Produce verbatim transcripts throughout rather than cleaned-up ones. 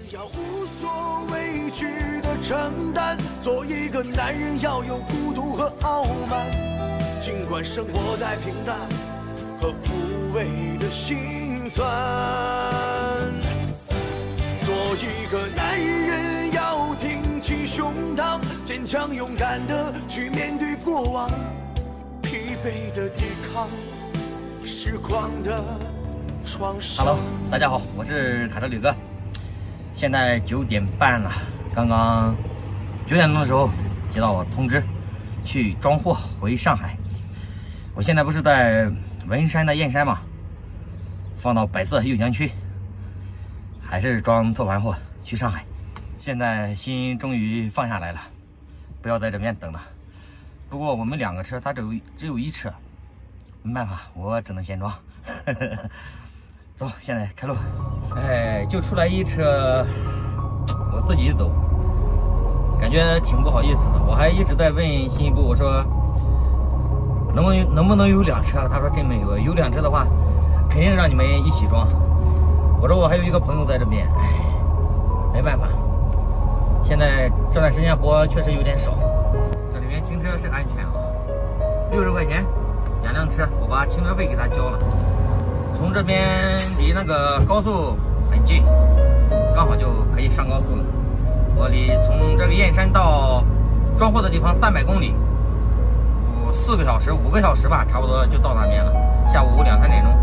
要无所畏惧的承担，做一个男人要有孤独和傲慢。尽管生活在平淡和无谓的心酸，做一个男人要挺起胸膛，坚强勇敢的去面对过往，疲惫的抵抗时光的创伤。 Hello， 大家好，我是卡车吕哥。现在九点半了，刚刚九点钟的时候接到我通知，去装货回上海。我现在不是在文山的燕山嘛，放到百色右江区，还是装托盘货去上海。现在心终于放下来了，不要在这边等了。不过我们两个车，它只有只有一车，没办法，我只能先装。走，现在开路。哎，就出来一车，我自己走，感觉挺不好意思的。我还一直在问新一部，我说能不能能不能有两车？他说真没有，有两车的话，肯定让你们一起装。我说我还有一个朋友在这边，哎，没办法。现在这段时间活确实有点少。这里面停车是安全啊，六十块钱两辆车，我把停车费给他交了。从这边离那个高速很近，刚好就可以上高速了。我离从这个燕山到装货的地方三百公里，五四个小时，五个小时吧，差不多就到那边了。下午两三点钟。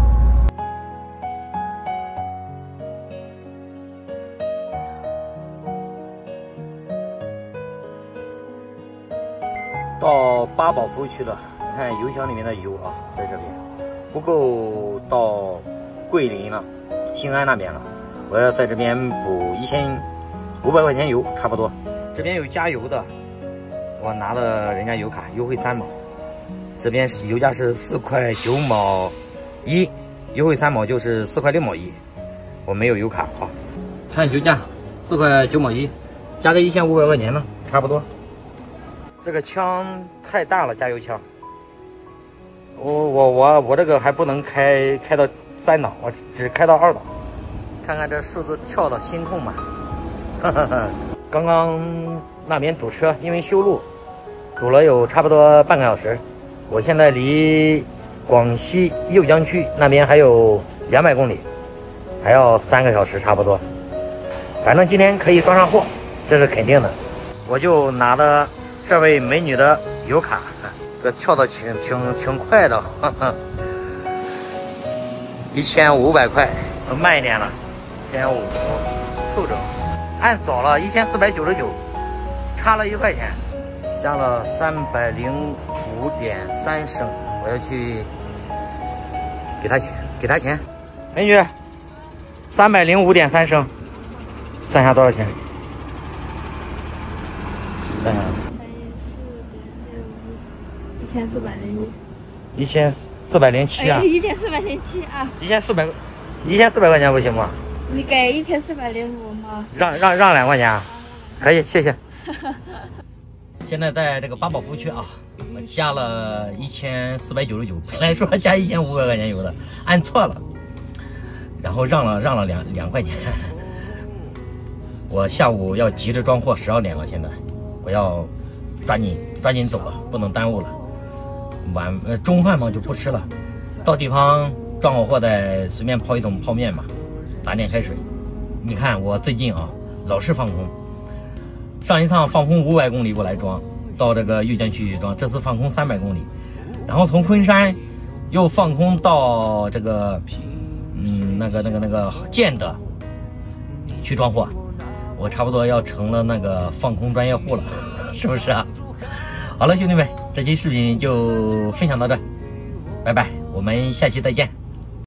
到八宝服务区了，你看油箱里面的油啊，在这边。不够到桂林了，兴安那边了，我要在这边补一千五百块钱油，差不多。这边有加油的，我拿了人家油卡，优惠三毛。这边是油价是四块九毛一，优惠三毛就是四块六毛一。我没有油卡啊。看油价，四块九毛一，加个一千五百块钱呢，差不多。这个枪太大了，加油枪。我我我我这个还不能开开到三档，我只开到二档。看看这数字跳到心痛嘛。刚刚那边堵车，因为修路，堵了有差不多半个小时。我现在离广西右江区那边还有两百公里，还要三个小时差不多。反正今天可以装上货，这是肯定的。我就拿的这位美女的油卡。这跳的挺挺挺快的，一千五百块，慢一点了，一千五，凑整。按早了一千四百九十九，差了一块钱，加了三百零五点三升，我要去给他钱，给他钱。美女，三百零五点三升，算下多少钱？算下。 一千四百零一， 一千四百零七啊！ 一千四百零七啊！ 一千四百，一千四百块钱不行吗？ 你给一千四百零五吗？ 让让让两块钱啊！可以，谢谢。现在在这个八宝服务区啊，我加了一千四百九十九，本来说加一千五百块钱油的，按错了，然后让了让了两两块钱。我下午要急着装货，十二点了，现在我要抓紧抓紧走了，不能耽误了。晚呃中饭嘛就不吃了，到地方装好货再随便泡一桶泡面嘛，打点开水。你看我最近啊老是放空，上一趟放空五百公里过来装，到这个右江区装，这次放空三百公里，然后从昆山又放空到这个嗯那个那个那个建德去装货，我差不多要成了那个放空专业户了，是不是啊？好了，兄弟们，这期视频就分享到这，拜拜，我们下期再见。